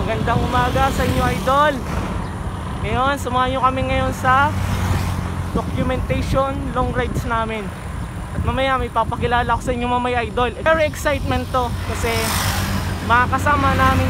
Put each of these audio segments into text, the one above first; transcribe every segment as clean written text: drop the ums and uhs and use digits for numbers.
Magandang umaga sa inyo, idol. Ngayon, samahan nyo kami ngayon sa documentation long rides namin. At mamaya may papakilala ko sa inyo mamaya, idol. Very excitement to kasi makakasama namin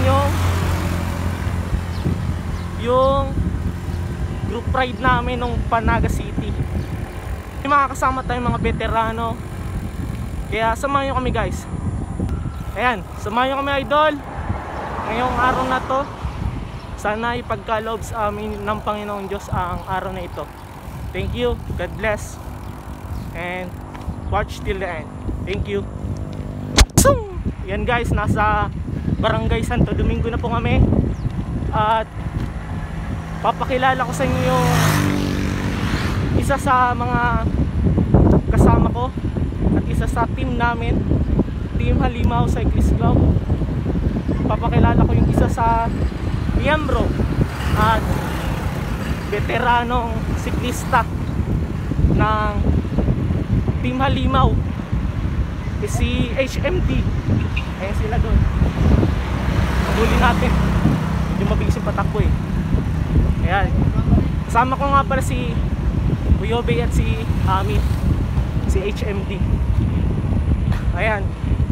yung group ride namin ng Panaga City. May makakasama tayong mga veterano. Kaya samahan nyo kami, guys. Ayan, samahan nyo kami, idol. Ngayong araw na to, sana ipagkaloob sa amin ng Panginoong Diyos ang araw na ito. Thank you, God bless, and watch till the end. Thank you. Yan guys, nasa Barangay Santo Domingo na po kami. At papakilala ko sa inyo yung isa sa mga kasama ko at isa sa team namin, Team Halimaw Cyclist Club. Papakilala ko yung isa sa miyembro at veteranong siklista ng Team Halimaw, si HMD. Ayan sila doon. Huli natin, medyo mabilis yung patakbo eh. Ayan, kasama ko nga pala si Uyobe at si Amit, si HMD. Ayan,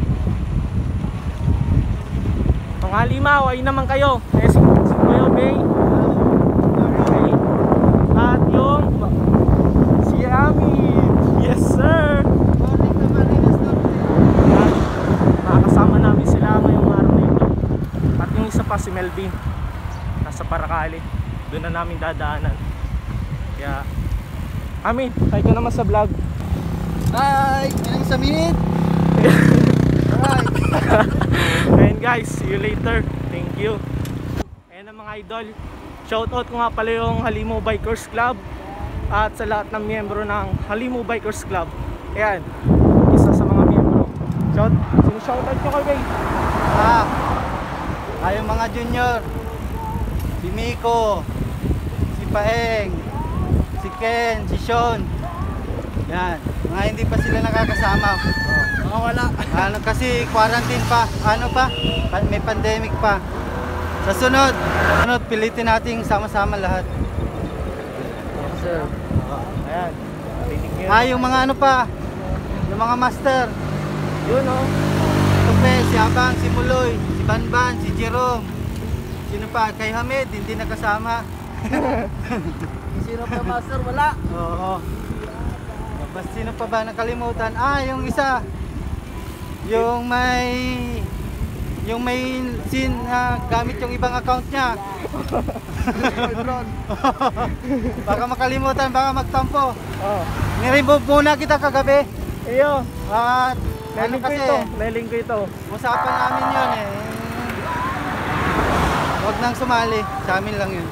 mga Halimaw, ayun naman kayo. Si Kuya Bay. Okay. At yung si Amit. Yes sir. At makakasama namin sila ngayong araw na ito. At yung isa pa si Melvin, nasa Paracali. Doon na namin dadaanan. Kaya Amit, hi ka naman sa vlog. Hi! Yan ang Samit! Ayan guys, see you later. Thank you. Ayan ang mga idol. Shoutout ko nga pala yung Halimaw Bikers Club at sa lahat ng miyembro ng Halimaw Bikers Club. Ayan, isa sa mga miyembro. Shoutout nyo kay Yung mga junior, si Miko, si Paeng, si Ken, si Sean. Yan, mga hindi pa sila nakakasama. mga wala. Kasi quarantine pa, may pandemic pa. Sa sunod, pilitin nating sama-sama lahat. Sir. Ayan, yung mga yung mga master. Yun o. Tupe, si Abang, si Muloy, si Banban, si Jerome. Sino pa? Kay Hamid, hindi nakasama. Sino pa master? Wala. Oo. Basta sino pa ba nakalimutan? Yung isa. Yung may gamit yung ibang account niya. Baka makalimutan, baka magtampo. Niremove muna kita kagabi. Iyo. At Nailing ko ito. Usapan namin yun eh. Huwag nang sumali. Sa amin lang yun.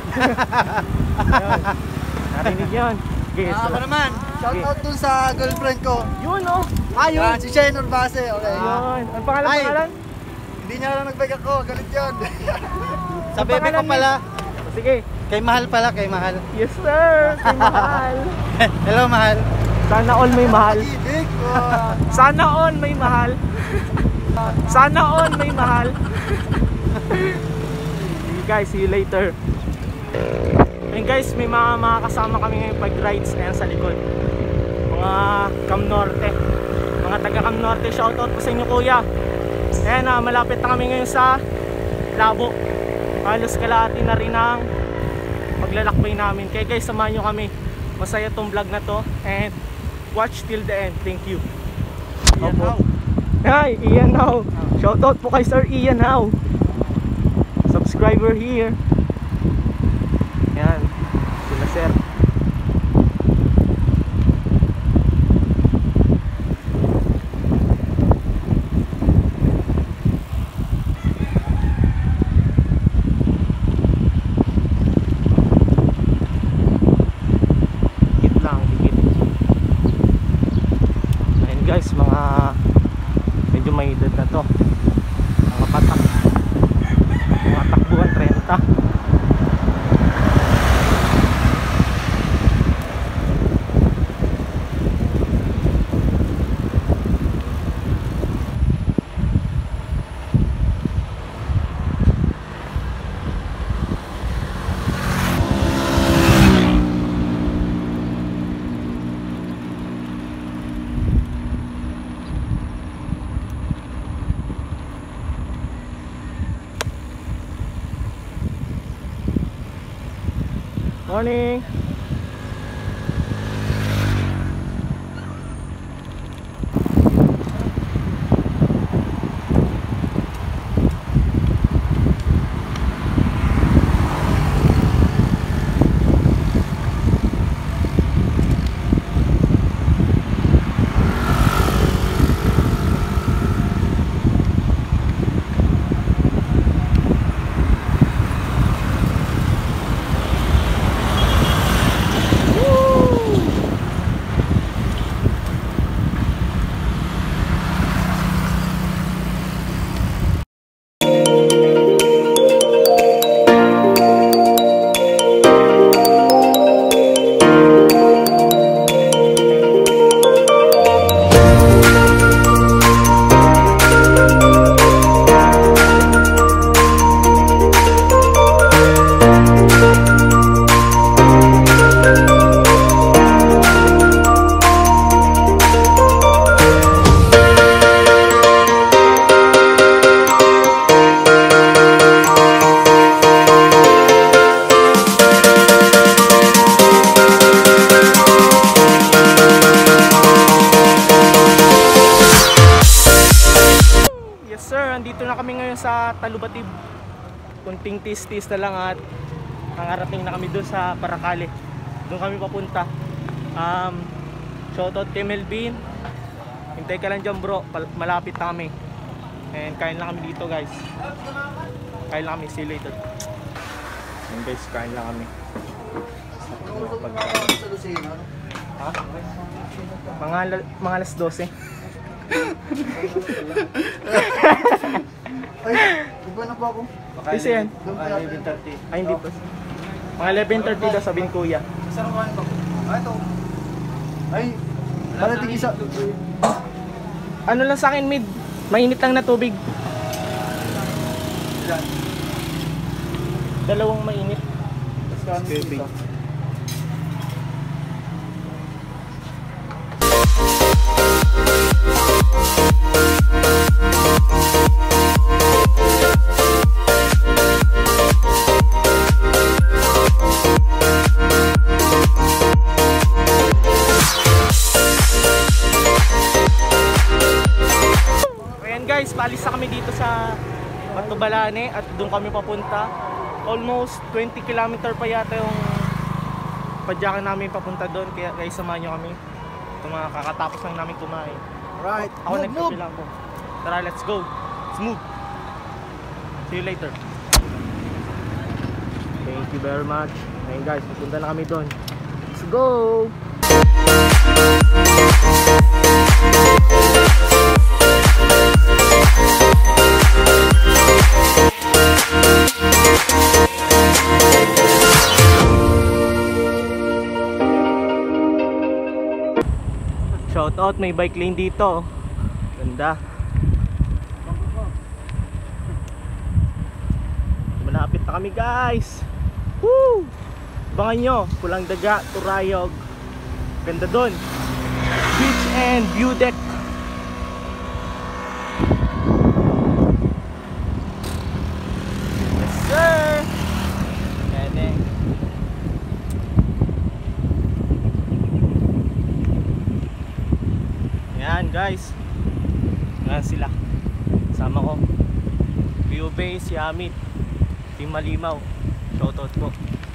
Narinig yun. Ako naman. Shoutout dun sa girlfriend ko. Yun o. Yun. Si Shane Urbase. Okay. Yun. Ang pangalan? Hindi niya lang nag-bike ako. Galit yun. Sa bebe ko pala. Sige. Kay Mahal pala. Kay Mahal. Yes sir. Kay Mahal. Hello Mahal. Sana all may mahal. Sana all may mahal. Sana all may mahal. Okay guys, see you later. And guys, may mga kasama kami ngayong pag-rides. Ayan sa likod, mga Cam Norte, mga taga Cam Norte. Shoutout po sa inyo kuya. Ayan, malapit na kami ngayon sa Labo. Halos kalahati na rin ang paglalakbay namin. Kaya guys, samahan nyo kami. Masaya tong vlog na to, and watch till the end. Thank you. Ian How. Hi, Ian How. Shoutout po kay Sir Ian How, subscriber here. Yan, sila sir. Dikit lang, dikit. Ayan guys, mga medyo may edad na to. Mga patak, mga takbuhan 30. Morning. Sa Talubatib, kunting tis-tis na lang at nangarating na kami doon sa Paracale. Doon kami papunta. Shoutout kay Melvin. Hintay ka lang dyan bro, malapit na kami. And kain lang kami dito guys. Kain lang kami, see you later. And guys, kain lang kami. Ha? Mga alas 12. Ay, iba na ba ako? Kasi yan. 11:30. Ay, hindi pa. Mga 11:30 daw sabihin kuya. Saan ko ba? Ito. Ay, malating isa. Ano lang sa akin, mid? Mainit lang na tubig. Dalawang mainit. Tubig. Guys, paalis na kami dito sa Matubalane at doon kami papunta. Almost 20 km pa yata yung padyakan namin papunta doon. Kaya guys, samahan nyo kami. Ito mga kakatapos lang namin kumain. Right. Ako nagkape lang po. Tara, let's go. Let's move. See you later. Thank you very much. Ngayon guys, pupunta na kami doon. Let's go! Shout out, may bike lane dito. Ganda. Malapit na kami guys. Woo! Abangan nyo, Pulang Daga, Turayog. Ganda dun. Beach and view deck. Yes sir. Yan. Yan guys. Yan sila. Sama ko. View base, Yamit. Team Malimaw. Shoutout ko.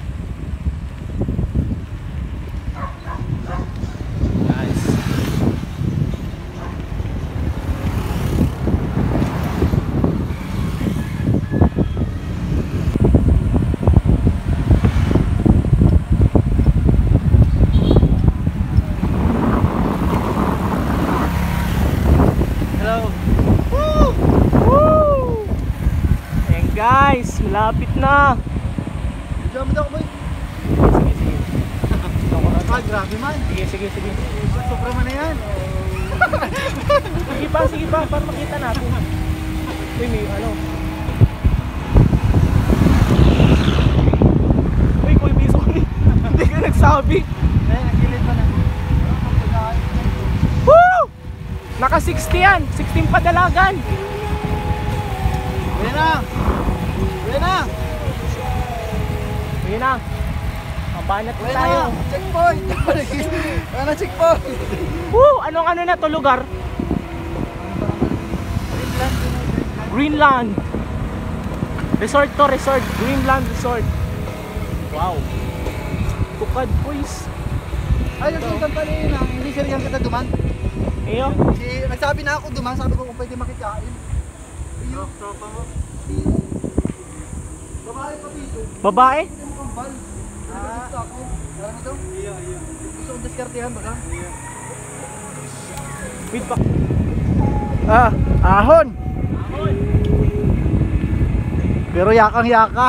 Guys. Hello. Woo! Woo! And guys, malapit na. Diyan mo daw, boy. Sige. Ah, grabe man. Sige. Sobra man na yan. Sige pa, para makita natin. Uy, may ano. Uy, Kuya Biso, hindi ka nagsabi. Eh, nagilid pa na. Woo! Naka 60 yan, 16 padalagan. Uwi na. Uwi na. Banat Wala tayo. na! Checkpoint! Wala na checkpoint! Woo! Anong ano na to lugar? Greenland. Resort to, resort. Greenland Resort. Wow. Tukad boys. Ay, nagsuntan pa rin ang hindi siya kita duman. Iyo. Nagsabi na ako duman, sabi ko kung pwede makikain. Iyo. Tropa mo. Babae pa dito. Babae? Hindi mo kambal. Gusto ako. Alam mo daw? Iyo. Gusto kong diskartehan baga? Wait pa. Ahon! Ahon. Pero yakang-yaka.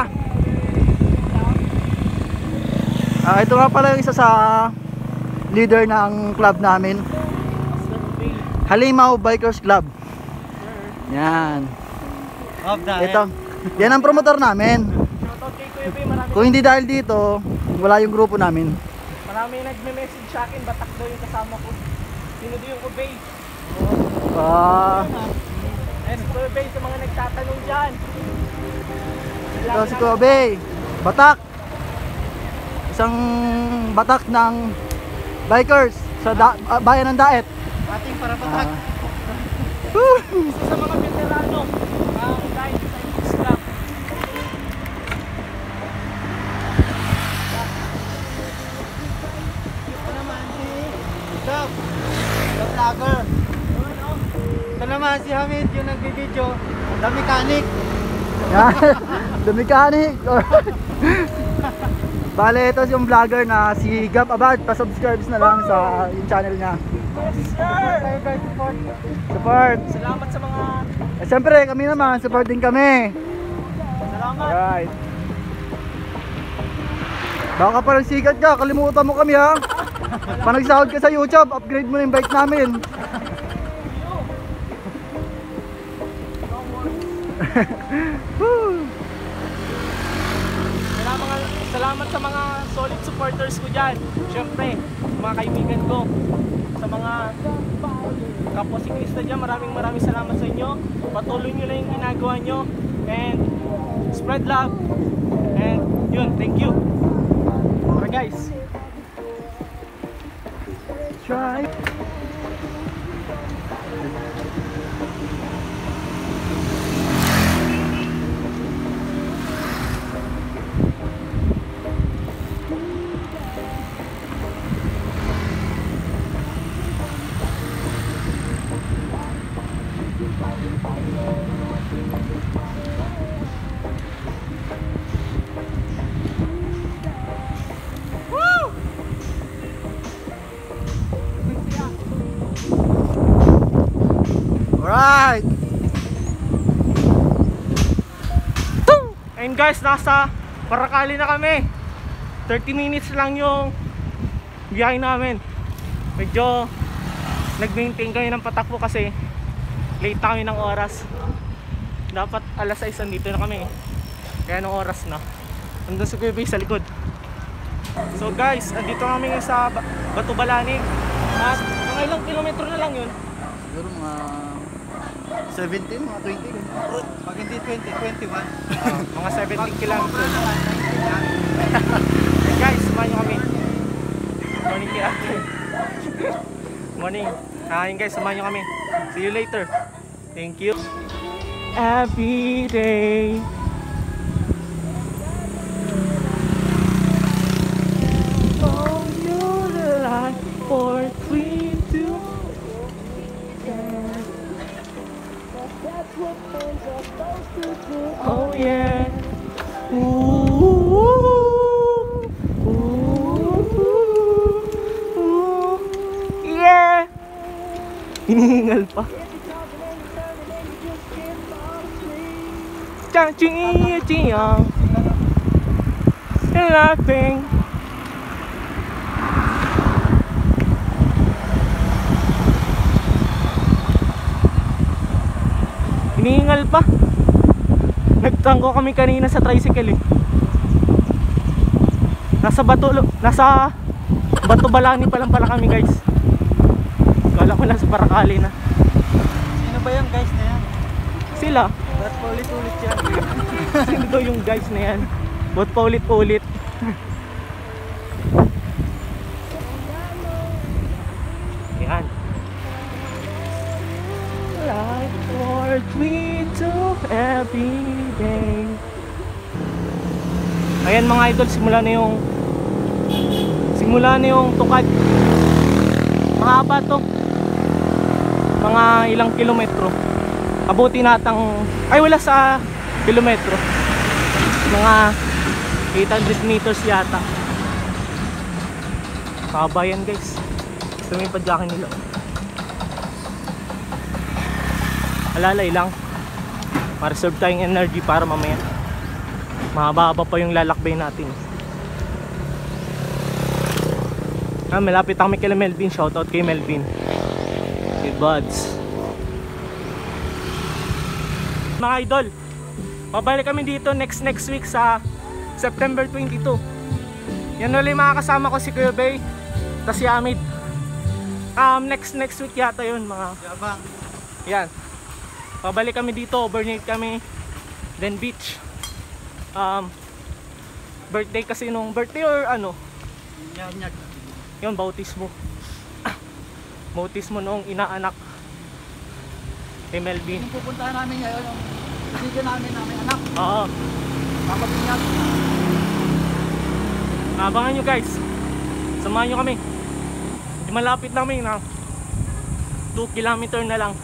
Ito nga pala yung isa sa leader ng club namin. Halimaw Bikers Club. Yan. Ito. Yan ang promotor namin. Kung hindi dahil dito, wala yung grupo namin. Marami nagme-message sa akin, batak daw yung kasama ko. Sino daw yung Obey? And Obey sa mga nagtatanong dyan. Ito si Kobe. Batak. Isang batak ng bikers sa bayan ng Daet. Ating para batak. Isa sa mga veterano ang dahil sa English Club. Ito naman si Dab, the vlogger. Ito naman si Hamid, yung nagbibideo, the mechanic. The mechanic. Bale, ito yung vlogger na si Gab Abad. Pa-subscribe na lang sa yung channel niya. Yes sir! Support. Salamat sa mga... Siyempre, kami naman, support din kami. Salamat! Alright. Baka parang sikat ka, kalimutan mo kami ha. Pag nagsahod ka sa YouTube, upgrade mo na yung bike namin. Salamat sa mga solid supporters ko dyan. Siyempre, mga kaibigan ko. Sa mga kapwa siklista dyan, maraming salamat sa inyo. Patuloy nyo lang yung ginagawa nyo. And spread love. And yun, thank you. Tara guys. Try. Alright. And guys, nasa Paracali na kami. 30 minutes lang yung biyahe namin. Medyo nag-maintain kami ng patakbo kasi late na kami ng oras. Dapat alas 6 andito na kami. Kaya anong oras na? Nandun si Kuya Bay sa likod. So guys, andito kami sa Batubalanig. At mga ilang kilometro na lang yun. Siguro mga 17, mga 20. Pag hindi 20, 21. Mga 17 kilometro. And guys, samahan nyo kami. Morning kay ate. Morning. Yun guys, samahan nyo kami. See you later. Thank you. Every day. Oh, you're like for 3, 2. Oh yeah. Ooh, ooh, yeah. Hinihingal pa. Chang ching ching laughing. Hinihingal pa. Nagtangko kami kanina sa tricycle eh. Nasa Batubalani pa lang pala kami guys. Kala ko nasa Paracali na. Sino ba yung guys na yan? Sila. Ba't paulit-ulit yan? Sino daw yung guys na yan? Ba't paulit-ulit? every day. Ayan mga idol, simula na yung tukad. Mahaba to, mga ilang kilometro. Abuti natang, ay wala sa kilometro, mga 800 meters yata. Haba yan guys. Ito may padyakin nila. Alalay lang, ma-reserve tayong energy para mamaya mahaba pa yung lalakbay natin. Malapit kami kay Melvin. Shoutout kay Melvin, kay Buds. Mga idol, mabalik kami dito next week sa September 22. Yan ulit mga kasama ko, si Kuya Bay, tas si Amid. Next week yata yun mga. Yan, mabalik kami dito, overnight kami, then beach. Birthday kasi nung birthday or ano? Yun, bautismo. Bautismo nung inaanak kay Melvin. Yung pupuntahan namin ngayon, yung video namin anak. Oo. Papabinyag. Abangan nyo guys. Samahan nyo kami. Malapit namin na 2 kilometer na lang.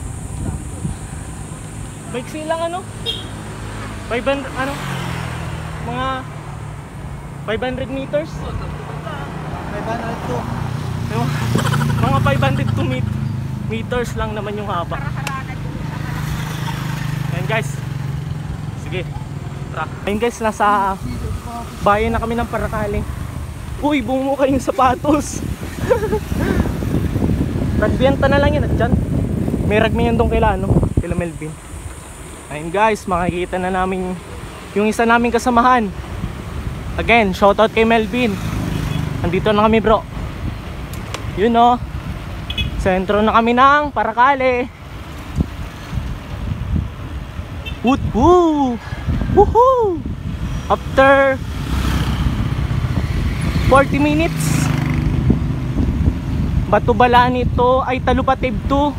Maiksi lang ano? 500 ano? Mga 500 meters? 502. Mga 502 meters lang naman yung haba. Ayan guys. Sige. Tara. Ayan guys, nasa bayan na kami ng Paracale. Uy, bumuka yung sapatos. Nagbenta na lang yan at dyan. May ragmi yan doon kila Melvin. Ayun guys, makikita na namin yung isa naming kasamahan. Again, shoutout kay Melvin. Andito na kami bro. Yun o, sentro na kami ng Paracale. Woohoo! Woohoo! After 40 minutes, Batubalaan ito ay Talupatib to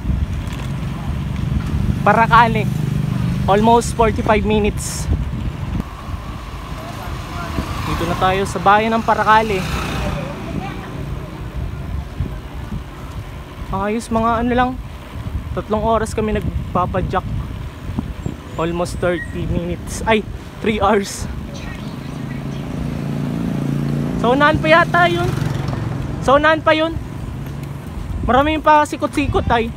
Paracale. Almost 45 minutes. Dito na tayo sa bayan ng Paracale. Ayos, mga ano lang, 3 oras kami nagpapadyak. Almost 30 minutes. Ay, 3 hours. Sa unahan pa yata yun. Sa unahan pa yun. Maraming pa sikot-sikot ay.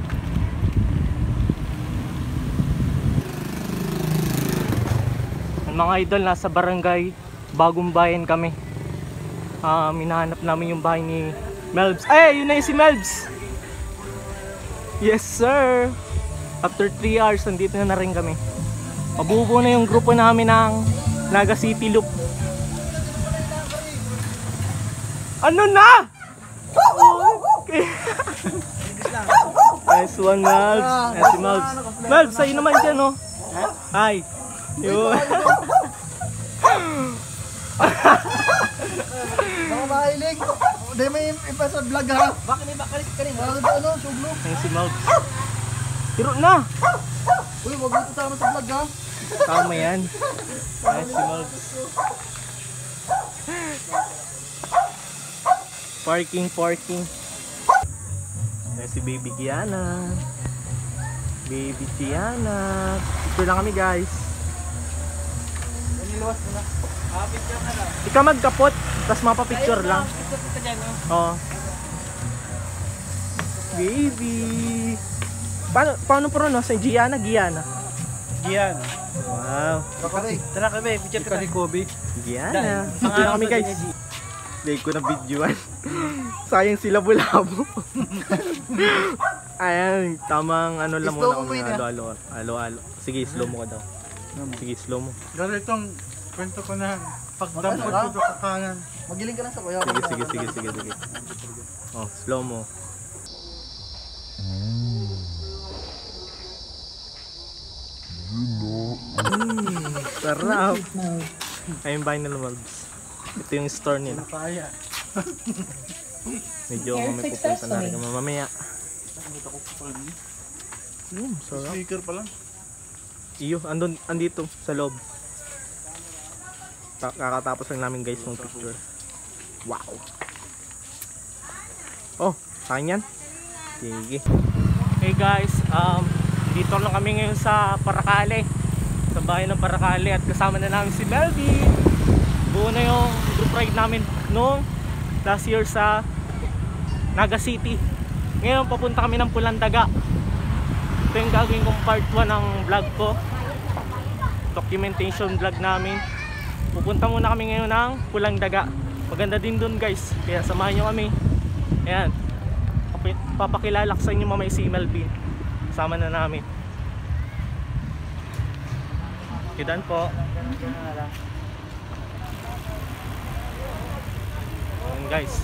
Mga idol, nasa barangay Bagong Bayan kami. Hinahanap namin yung bahay ni Melbs. Ay, yun na yung si Melbs. Yes sir. After 3 hours, nandito na rin kami. Mabubuo na yung grupo namin ng Naga City Loop. Ano na? Okay. Nice one, Melbs. Nice si Melbs. Melbs, sa'yo naman dyan, no? Hi. Yun. Mga mahilig. Hindi may iba sa vlog ha. Bakit may bakalit ka rin? Bakit ano? Suglo. Nice si Melbs. Tiro na. Uy, wag mo tama sa vlog ha. Tama yan. Nice si Melbs. Parking. Ayan si Baby Gianna. Baby Gianna. Picture lang kami guys. Niluwas mo na. Picture ka na. Di ka magkapot, tapos mapapicture lang. Oo. Baby. Paano pronounce? Gianna? Gianna. Wow. Tara kami, picture ka ni Kobe. Gianna. Picture lang kami guys. Hindi ko na videoan. Sayang sila bulabo. Ayan, tamang ano lang muna kami. Alo. Sige, slow mo ka daw. Sige, slow mo. Ganitong kwento ko na pagdampot ko sa kanan. Magiling ka lang sa kuya. Sige. Oh, slow mo. Sarap. Ayun bahay na lumabas. Ito yung store nila. Medyo may pupunta na rin mamaya. Sarap. Speaker pa lang. Iyo, andito sa loob. Kakatapos lang namin guys ng picture. Wow. Oh, saan yan? Sige. Hey guys, dito lang kami ngayon sa Paracale. Sa bahay ng Paracale at kasama na namin si Melvin. Buo na yung group ride namin noong last year sa Naga City. Ngayon papunta kami ng Pulang Daga. Ito yung gagawin kong part 1 ng vlog ko. Documentation vlog namin. Pupunta muna kami ngayon ng Pulang Daga. Maganda din dun guys, kaya samahan nyo kami. Ayan, papakilala ko sa inyo mamaya si Melvin. Sama na namin. Kidan po. Ayan guys.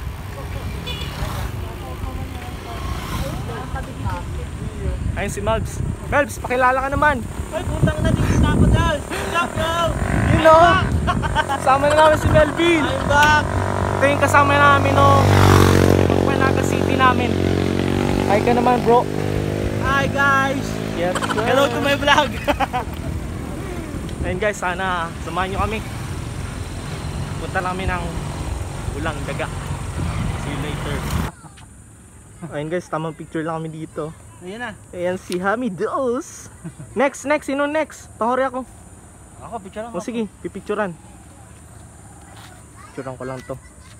Ayun si Melbs. Melbs, pakilala ka naman. Ay, putang na dito na ako dyan. Stop now. You know, kasama na namin si Melvin. I'm back. Ito yung kasama namin no Naga City namin. Hi ka naman bro. Hi guys. Yes, sir. Hello to my vlog. Ayun guys, sana samahan nyo kami. Punta namin ng Pulang Daga. See you later. Ayun guys, tamang picture lang kami dito. Ayan na. Ayan si Hamidos. Next, sino next? Tahori ako. Ako, picture lang O sige, pipicturan. Picturan ko lang to.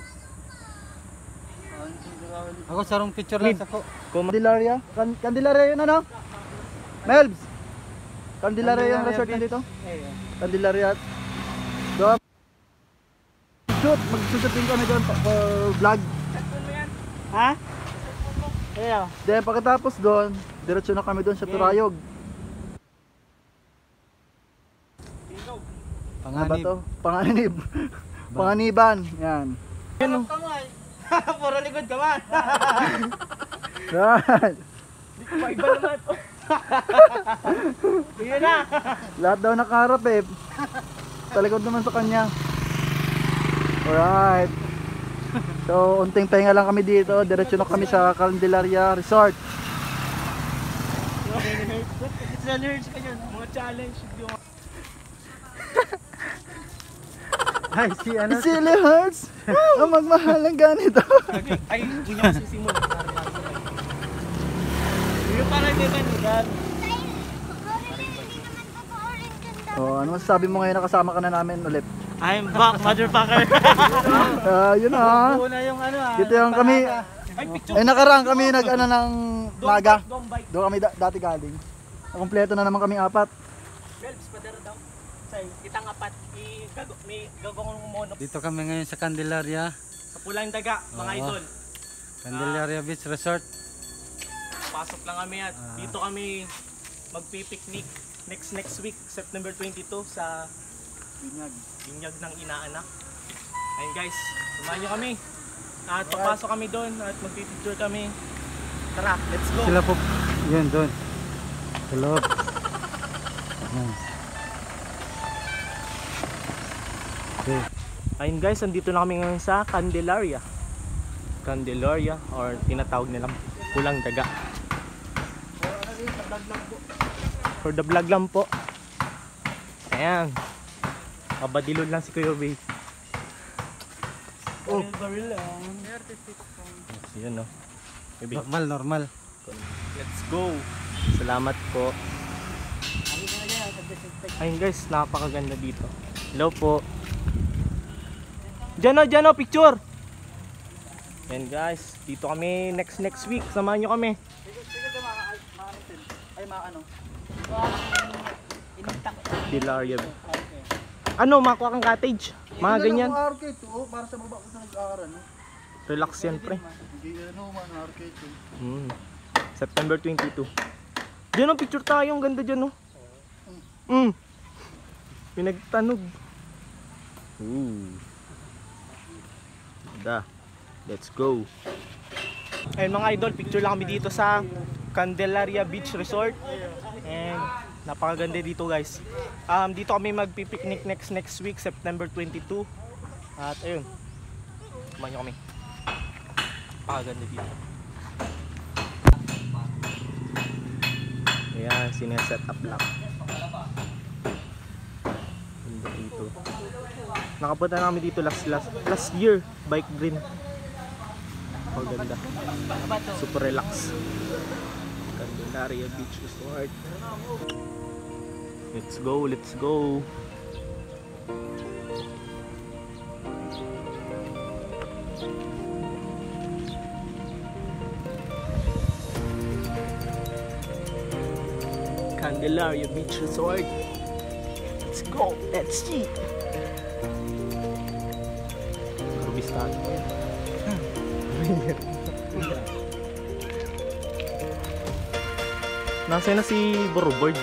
Ako sarong picture lang ako. Candelaria? Candelaria yun ano? Melbs! Candelaria yung resort na dito? Candelaria. Doon. Magsusutin kami doon for vlog. Ha? Ayan. Then pagkatapos doon, diretso na kami doon sa Turayog. Ano ba to? Panganib. Panganiban. Yan. Yan o. Puro likod ka man. Yan. Paiba naman. Yun na. Lahat daw nakaharap eh. Talikod naman sa kanya. Alright. So, unting pahinga lang kami dito. Diretso na kami sa Candelaria Resort. It's a nerds ka yun. Mga challenge. Ay, si ano? Silly Hearts! Ang magmahal ng ganito. Ay, hindi niya masisimula. Yung parang dito yan. Oh, ano masasabi mo ngayon nakasama ka na namin ulit? I'm back, motherfucker. Yun ah. Una yung ano ah. Dito yung kami. Ay, picture. Ay nakaraan kami nag-ano ng Naga. Dong bike. Doon kami dati galing. Kompleto na naman kaming 4. Melbs, padara daw. Say, kitang apat. May gagawin mono. Dito kami ngayon sa Candelaria. Sa Pulang Daga, mga Oo. idol. Candelaria Beach Resort. Pasok lang kami at dito kami magpipiknik next week, September 22 sa Binyag ng Inaanak. Ayun guys, samahan nyo kami. At papasok kami doon at magpipicture kami. Tara, let's go! Sila po. Yun, doon. Sa loob. Okay. Ayun guys, andito na kami ngayon sa Candelaria. Candelaria or tinatawag nilang Pulang Daga. For the vlog lang po. Ayan. Mabadilod lang si Kuya Bay. Oh. Yun no. Normal. Let's go. Salamat po. Ayun guys, napakaganda dito. Hello po. Diyan o, picture. Ayan guys, dito kami next week. Samahan nyo kami. Ay maano. Candelaria. Ano, makuha kang cottage? Mga ganyan. Arcade to, para sa baba ko sa nag-aaral. Relax yan pre. Hindi ano man arcade to. September 22. Diyan o, picture tayo. Ang ganda dyan o. Pinagtanog. Da. Let's go. Ayun mga idol, picture lang kami dito sa Candelaria Beach Resort. And napakaganda dito guys. Dito kami magpipiknik next week, September 22. At ayun, samahan nyo kami. Napakaganda dito. Ayan, sineset up lang. Ganda dito. Nakapunta na kami dito last year. Bike green. Oh, ganda. Super relax. Candelaria Beach Resort. Let's go, let's go. Candelaria Beach Resort. Let's go, let's see. Karubistado ko yan. Nasaan na si Borobird?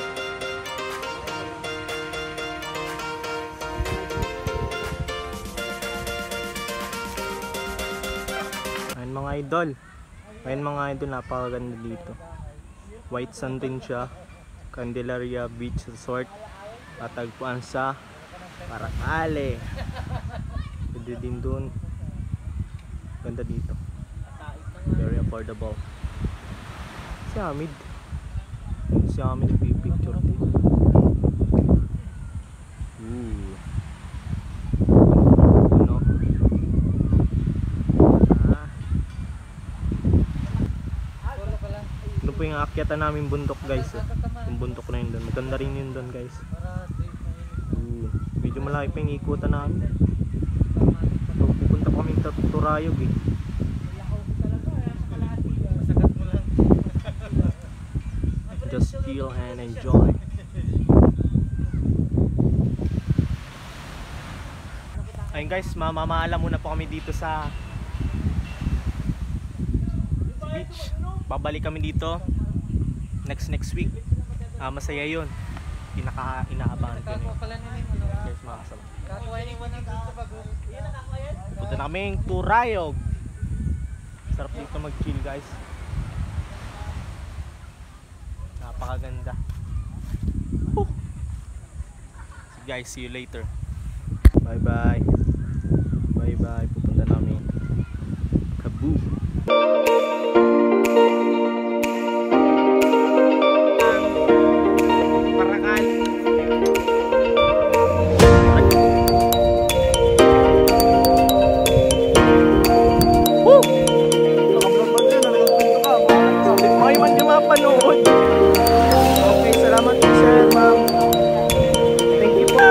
Ayun mga idol. Ayun mga idol, napakaganda dito. White sand din siya. Candelaria Beach Resort. Tatagpuan sa Paracale. Pwede din dun. Ganda dito. Very affordable. Si Hamid. Si Hamid nagpipicture dito. Ano? Ano po yung aakyatan namin bundok guys. Yung bundok na yun doon. Maganda rin yun doon guys. Medyo malaki pa yung ikutan namin. So, pupunta kami sa Turayog eh. Just chill and enjoy. Ayun guys, mamamaala muna po kami dito sa beach. Babalik kami dito next week. Masaya yun. Pinaka-inaabangan ko yun. Guys, makasama. Punta na kaming Turayog. Sarap dito mag-chill guys. Napakaganda. So guys, see you later. Bye bye. Bye bye. Pupunta namin Cebu. Okay, salamat po sir, ma'am. Thank you po.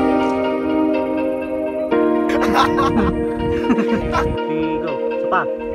Go. Sapa.